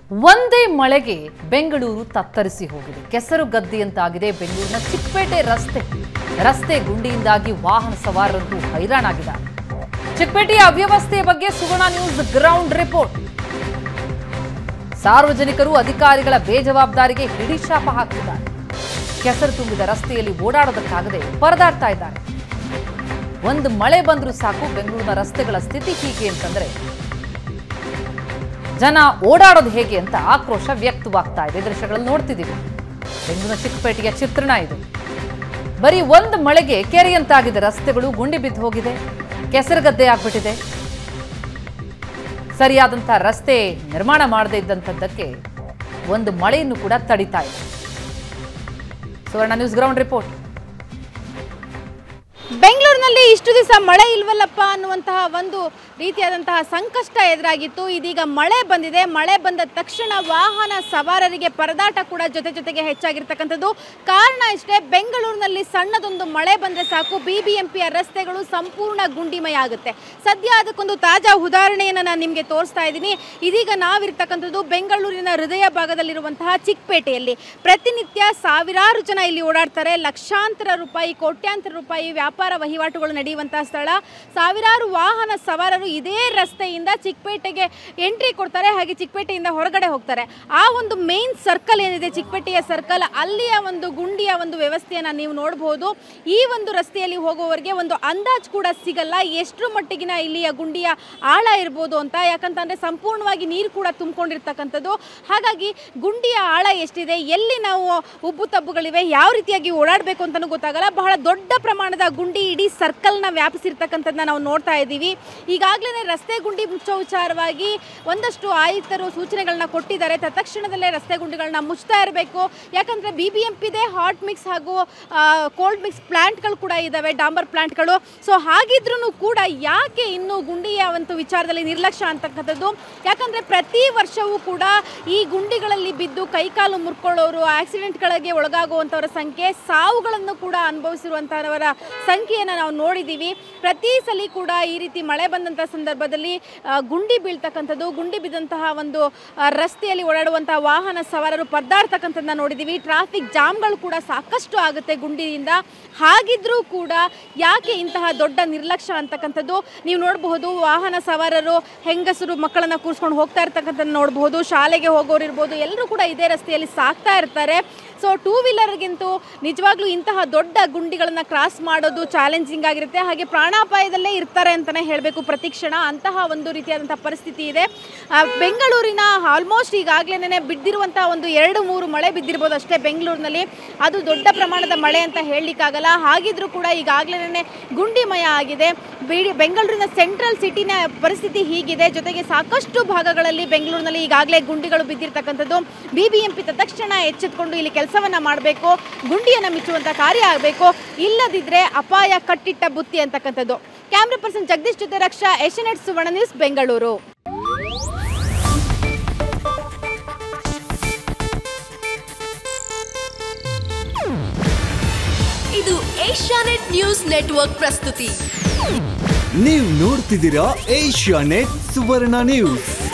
ಒಂದೇ ಮಳೆಗೆ ಬೆಂಗಳೂರು ತತ್ತರಿಸಿ ಹೋಗಿದೆ. ಕೆಸರು ಗದ್ದೆಯಂತಾಗಿದೆ ಬೆಂಗಳೂರಿನ ಚಿಕ್ಕಪೇಟೆ ರಸ್ತೆ ಗುಂಡಿಯಿಂದಾಗಿ ವಾಹನ ಸವಾರರಂತೂ ಹೈರಾಣಾಗಿದ್ದಾರೆ. ಚಿಕ್ಕಪೇಟೆಯ ಅವ್ಯವಸ್ಥೆಯ ಬಗ್ಗೆ ಸುವರ್ಣ ನ್ಯೂಸ್ ಗ್ರೌಂಡ್ ರಿಪೋರ್ಟ್. ಸಾರ್ವಜನಿಕರು ಅಧಿಕಾರಿಗಳ ಬೇಜವಾಬ್ದಾರಿಗೆ ಹಿಡಿಶಾಪ ಹಾಕಿದ್ದಾರೆ. ಕೆಸರು ತುಂಬಿದ ರಸ್ತೆಯಲ್ಲಿ ಓಡಾಡೋದಕ್ಕಾಗದೆ ಪರದಾಡ್ತಾ ಇದ್ದಾರೆ. ಒಂದು ಮಳೆ ಬಂದರೂ ಸಾಕು ಬೆಂಗಳೂರಿನ ರಸ್ತೆಗಳ ಸ್ಥಿತಿ ಹೀಗೆ ಅಂತಂದ್ರೆ ಜನ ಓಡಾಡೋದು ಹೇಗೆ ಅಂತ ಆಕ್ರೋಶ ವ್ಯಕ್ತವಾಗ್ತಾ ಇದೆ. ದೃಶ್ಯಗಳನ್ನು ನೋಡ್ತಿದ್ದೀವಿ. ಬೆಂಗಳೂರಿನ ಚಿಕ್ಕಪೇಟೆಯ ಚಿತ್ರಣ ಇದು. ಬರೀ ಒಂದು ಮಳೆಗೆ ಕೆರೆಯಂತಾಗಿದೆ. ರಸ್ತೆಗಳು ಗುಂಡಿ ಬಿದ್ದು ಹೋಗಿದೆ, ಕೆಸರುಗದ್ದೆ ಆಗ್ಬಿಟ್ಟಿದೆ. ಸರಿಯಾದಂತಹ ರಸ್ತೆ ನಿರ್ಮಾಣ ಮಾಡದೇ ಇದ್ದಂಥದ್ದಕ್ಕೆ ಒಂದು ಮಳೆಯನ್ನು ಕೂಡ ತಡಿತಾ ಇದೆ. Suvarna news ground report. ಬೆಂಗಳೂರಿನಲ್ಲಿ ಇಷ್ಟು ದಿವಸ ಮಳೆ ಇಲ್ವಲ್ಲಪ್ಪ ಅನ್ನುವಂತಹ ಒಂದು ರೀತಿಯಾದಂತಹ ಸಂಕಷ್ಟ ಎದುರಾಗಿತ್ತು. ಇದೀಗ ಮಳೆ ಬಂದಿದೆ. ಮಳೆ ಬಂದ ತಕ್ಷಣ ವಾಹನ ಸವಾರರಿಗೆ ಪರದಾಟ ಕೂಡ ಜೊತೆಗೆ ಹೆಚ್ಚಾಗಿರ್ತಕ್ಕಂಥದ್ದು. ಕಾರಣ ಇಷ್ಟೇ, ಬೆಂಗಳೂರಿನಲ್ಲಿ ಸಣ್ಣದೊಂದು ಮಳೆ ಬಂದರೆ ಸಾಕು ಬಿಬಿಎಂಪಿಯ ರಸ್ತೆಗಳು ಸಂಪೂರ್ಣ ಗುಂಡಿಮಯ ಆಗುತ್ತೆ. ಸದ್ಯ ಅದಕ್ಕೊಂದು ತಾಜಾ ಉದಾಹರಣೆಯನ್ನು ನಾನು ನಿಮಗೆ ತೋರಿಸ್ತಾ ಇದ್ದೀನಿ. ಇದೀಗ ನಾವಿರ್ತಕ್ಕಂಥದ್ದು ಬೆಂಗಳೂರಿನ ಹೃದಯ ಭಾಗದಲ್ಲಿರುವಂತಹ ಚಿಕ್ಕಪೇಟೆಯಲ್ಲಿ. ಪ್ರತಿನಿತ್ಯ ಸಾವಿರಾರು ಜನ ಇಲ್ಲಿ ಓಡಾಡ್ತಾರೆ. ಲಕ್ಷಾಂತರ ರೂಪಾಯಿ, ಕೋಟ್ಯಾಂತರ ರೂಪಾಯಿ ವ್ಯಾಪಾರ ವಹಿವಾಟುಗಳು ನಡೆಯುವಂತಹ ಸ್ಥಳ. ಸಾವಿರಾರು ವಾಹನ ಸವಾರರು ಇದೇ ರಸ್ತೆಯಿಂದ ಚಿಕ್ಕಪೇಟೆಗೆ ಎಂಟ್ರಿ ಕೊಡ್ತಾರೆ, ಹಾಗೆ ಚಿಕ್ಕಪೇಟೆಯಿಂದ ಹೊರಗಡೆ ಹೋಗ್ತಾರೆ. ಆ ಒಂದು ಮೇನ್ ಸರ್ಕಲ್ ಏನಿದೆ, ಚಿಕ್ಕಪೇಟೆಯ ಸರ್ಕಲ್, ಅಲ್ಲಿಯ ಒಂದು ಗುಂಡಿಯ ಒಂದು ವ್ಯವಸ್ಥೆಯನ್ನು ನೀವು ನೋಡಬಹುದು. ಈ ಒಂದು ರಸ್ತೆಯಲ್ಲಿ ಹೋಗುವವರಿಗೆ ಒಂದು ಅಂದಾಜು ಕೂಡ ಸಿಗಲ್ಲ ಎಷ್ಟರ ಮಟ್ಟಿಗಿನ ಇಲ್ಲಿಯ ಗುಂಡಿಯ ಆಳ ಇರ್ಬೋದು ಅಂತ. ಯಾಕಂತಂದ್ರೆ ಸಂಪೂರ್ಣವಾಗಿ ನೀರು ಕೂಡ ತುಂಬಿಕೊಂಡಿರ್ತಕ್ಕಂಥದ್ದು. ಹಾಗಾಗಿ ಗುಂಡಿಯ ಆಳ ಎಷ್ಟಿದೆ, ಎಲ್ಲಿ ನಾವು ಉಬ್ಬು ತಬ್ಬುಗಳಿವೆ, ಯಾವ ರೀತಿಯಾಗಿ ಓಡಾಡಬೇಕು ಅಂತಲೂ ಗೊತ್ತಾಗಲ್ಲ. ಬಹಳ ದೊಡ್ಡ ಪ್ರಮಾಣದ ಗುಂಡಿ ಇಡೀ ಸರ್ಕಲ್ನ ವ್ಯಾಪಿಸಿರ್ತಕ್ಕಂಥದ್ದನ್ನ ನಾವು ನೋಡ್ತಾ ಇದ್ದೀವಿ. ಈಗಾಗಲೇ ರಸ್ತೆ ಗುಂಡಿ ಮುಚ್ಚೋ ವಿಚಾರವಾಗಿ ಒಂದಷ್ಟು ಆಯುಕ್ತರು ಸೂಚನೆಗಳನ್ನ ಕೊಟ್ಟಿದ್ದಾರೆ. ತತ್ಕ್ಷಣದಲ್ಲೇ ರಸ್ತೆ ಗುಂಡಿಗಳನ್ನ ಮುಚ್ತಾ ಇರಬೇಕು. ಯಾಕಂದರೆ ಬಿಬಿಎಂಪಿದೆ ಹಾಟ್ ಮಿಕ್ಸ್ ಹಾಗೂ ಕೋಲ್ಡ್ ಮಿಕ್ಸ್ ಪ್ಲಾಂಟ್ಗಳು ಕೂಡ ಇದ್ದಾವೆ, ಡಾಂಬರ್ ಪ್ಲಾಂಟ್ಗಳು. ಸೊ ಹಾಗಿದ್ರೂ ಕೂಡ ಯಾಕೆ ಇನ್ನೂ ಗುಂಡಿಯ ಒಂದು ವಿಚಾರದಲ್ಲಿ ನಿರ್ಲಕ್ಷ್ಯ ಅಂತಕ್ಕಂಥದ್ದು. ಯಾಕಂದರೆ ಪ್ರತಿ ವರ್ಷವೂ ಕೂಡ ಈ ಗುಂಡಿಗಳಲ್ಲಿ ಬಿದ್ದು ಕೈಕಾಲು ಮುರ್ಕೊಳ್ಳೋರು, ಆಕ್ಸಿಡೆಂಟ್ಗಳಿಗೆ ಒಳಗಾಗುವಂಥವರ ಸಂಖ್ಯೆ, ಸಾವುಗಳನ್ನು ಕೂಡ ಅನುಭವಿಸಿರುವಂಥವರ ಸಂಖ್ಯೆಯನ್ನು ನಾವು ನೋಡಿದ್ದೀವಿ. ಪ್ರತಿ ಸಲ ಕೂಡ ಈ ರೀತಿ ಮಳೆ ಬಂದಂಥ ಸಂದರ್ಭದಲ್ಲಿ ಗುಂಡಿ ಬೀಳ್ತಕ್ಕಂಥದ್ದು, ಗುಂಡಿ ಬಿದ್ದಂತಹ ಒಂದು ರಸ್ತೆಯಲ್ಲಿ ಓಡಾಡುವಂತಹ ವಾಹನ ಸವಾರರು ಪರದಾಡ್ತಕ್ಕಂಥದ್ದನ್ನ ನೋಡಿದ್ದೀವಿ. ಟ್ರಾಫಿಕ್ ಜಾಮ್ಗಳು ಕೂಡ ಸಾಕಷ್ಟು ಆಗುತ್ತೆ ಗುಂಡಿಯಿಂದ. ಹಾಗಿದ್ರೂ ಕೂಡ ಯಾಕೆ ಇಂತಹ ದೊಡ್ಡ ನಿರ್ಲಕ್ಷ್ಯ ಅಂತಕ್ಕಂಥದ್ದು ನೀವು ನೋಡಬಹುದು. ವಾಹನ ಸವಾರರು ಹೆಂಗಸರು ಮಕ್ಕಳನ್ನು ಕೂರಿಸ್ಕೊಂಡು ಹೋಗ್ತಾ ಇರ್ತಕ್ಕಂಥದ್ದು ನೋಡಬಹುದು. ಶಾಲೆಗೆ ಹೋಗೋರು ಇರ್ಬೋದು, ಎಲ್ಲರೂ ಕೂಡ ಇದೇ ರಸ್ತೆಯಲ್ಲಿ ಸಾಕ್ತಾ ಇರ್ತಾರೆ. ಸೊ ಟೂ ವೀಲರ್ಗಿಂತೂ ನಿಜವಾಗ್ಲೂ ಇಂತಹ ದೊಡ್ಡ ಗುಂಡಿಗಳನ್ನು ಕ್ರಾಸ್ ಮಾಡೋದು ಚಾಲೆಂಜಿಂಗ್ ಆಗಿರುತ್ತೆ. ಹಾಗೆ ಪ್ರಾಣಾಪಾಯದಲ್ಲೇ ಇರ್ತಾರೆ ಅಂತಲೇ ಹೇಳಬೇಕು ಪ್ರತಿಕ್ಷಣ. ಅಂತಹ ಒಂದು ರೀತಿಯಾದಂಥ ಪರಿಸ್ಥಿತಿ ಇದೆ ಬೆಂಗಳೂರಿನ. ಆಲ್ಮೋಸ್ಟ್ ಈಗಾಗಲೇ ಬಿದ್ದಿರುವಂತಹ ಒಂದು 2-3 ಮಳೆ ಬಿದ್ದಿರ್ಬೋದು ಅಷ್ಟೇ ಬೆಂಗಳೂರಿನಲ್ಲಿ. ಅದು ದೊಡ್ಡ ಪ್ರಮಾಣದ ಮಳೆ ಅಂತ ಹೇಳಲಿಕ್ಕಾಗಲ್ಲ. ಹಾಗಿದ್ರೂ ಕೂಡ ಈಗಾಗಲೇ ಗುಂಡಿಮಯ ಆಗಿದೆ. ಬೆಂಗಳೂರಿನ ಸೆಂಟ್ರಲ್ ಸಿಟಿನ ಪರಿಸ್ಥಿತಿ ಹೀಗಿದೆ. ಜೊತೆಗೆ ಸಾಕಷ್ಟು ಭಾಗಗಳಲ್ಲಿ ಬೆಂಗಳೂರಿನಲ್ಲಿ ಈಗಾಗಲೇ ಗುಂಡಿಗಳು ಬಿದ್ದಿರ್ತಕ್ಕಂಥದ್ದು. ಬಿಬಿಎಂಪಿ ತಕ್ಷಣ ಎಚ್ಚೆತ್ಕೊಂಡು ಇಲ್ಲಿ ಕೆಲಸವನ್ನ ಮಾಡಬೇಕು, ಗುಂಡಿಯನ್ನು ಮುಚ್ಚುವಂತ ಕಾರ್ಯ ಆಗಬೇಕು. ಇಲ್ಲದಿದ್ರೆ ಅಪಾಯ ಕಟ್ಟಿಟ್ಟ ಬುತ್ತಿ ಅಂತಕ್ಕಂಥದ್ದು. ಕ್ಯಾಮ್ರಾ ಪರ್ಸನ್ ಜಗದೀಶ್ ಜೊತೆ ರಕ್ಷಾ, ಏಷ್ಯಾನೆಟ್ ಸುವರ್ಣ ನ್ಯೂಸ್, ಬೆಂಗಳೂರು. ಇದು ಏಷ್ಯಾನೆಟ್ ನ್ಯೂಸ್ ನೆಟ್ವರ್ಕ್ ಪ್ರಸ್ತುತಿ. ನೀವು ನೋಡ್ತಿದ್ದೀರಾ ಏಷ್ಯಾನೆಟ್ ಸುವರ್ಣ ನ್ಯೂಸ್.